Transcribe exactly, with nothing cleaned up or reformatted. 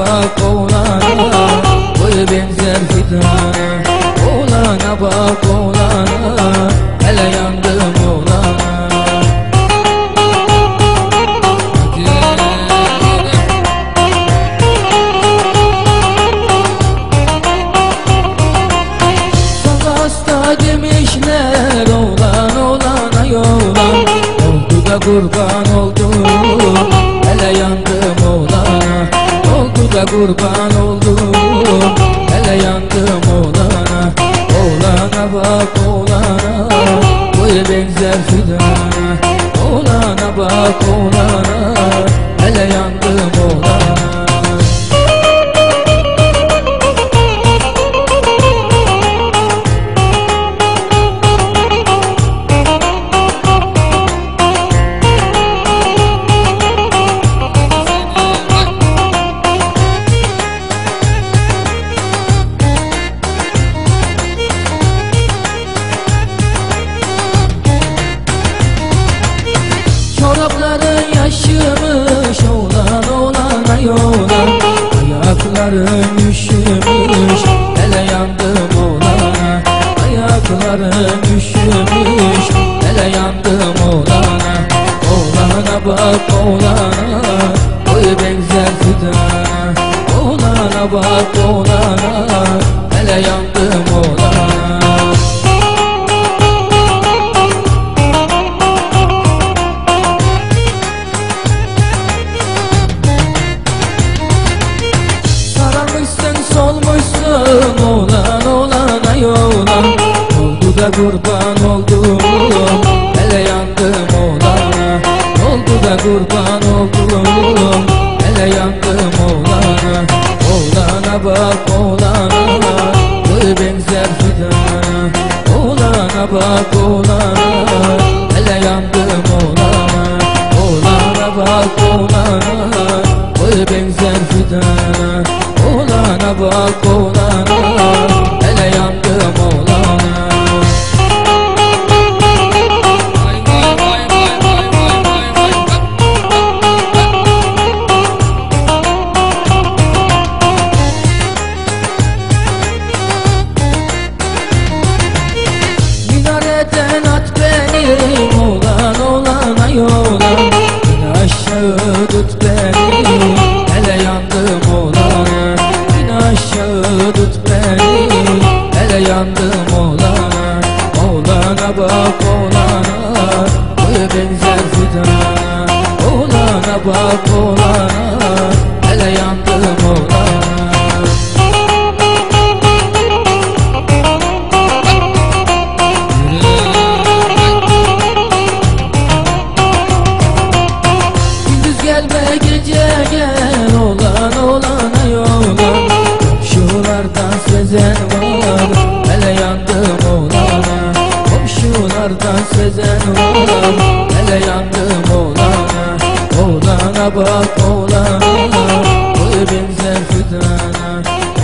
bak oğlana, boyu benzer fidana. Oğlana bak oğlana, hele yandım oğlana. Çok hasta demişler oğlan oğlana yolan. Oldu da kurban oldum, hele yandım oğlana. Oldu da kurban oldum, hele yandım oğlana. Oğlana bak oğlana, boyu benzer fidana. Oğlana bak oğlana, hele yandım oğlana. Çorapların yaşımış oğlan oğlana yolan. Ayakların üşümüş, hele yandım oğlana. Ayakların üşümüş, hele yandım oğlana. Oğlana bak oğlana, boyu benzer fidana. Oğlana bak oğlana, hele yandım oğlana. Solmuşsun oğlan oğlana yolan. Oldu da kurban oldum, hele yandım oğlana. Oldu da kurban oldum, hele yandım oğlana. Oğlana bak oğlana, boyu benzer fidana. Oğlana bak oğlana, hele yandım oğlana. Oğlana bak oğlana, boyu benzer fidana. Oğlana bak oğlana, hele yandım oğlana. Vay vay vay vay vay vay vay vay. Minareden at beni oğlan oğlana yolan. İn aşağı tut beni, hele yandım oğlana. Aşağı tut beni, hele yandım oğlana. Oğlana bak oğlana, boyu benzer fidana. Oğlana bak oğlana, hele yandım oğlana. Gündüz gelme gece gel oğlan oğlana yolan. Komşulardan sezen var, hele yandım oğlana. Komşulardan sezen var, hele yandım oğlana. Oğlana bak oğlana, boyu benzer fidana.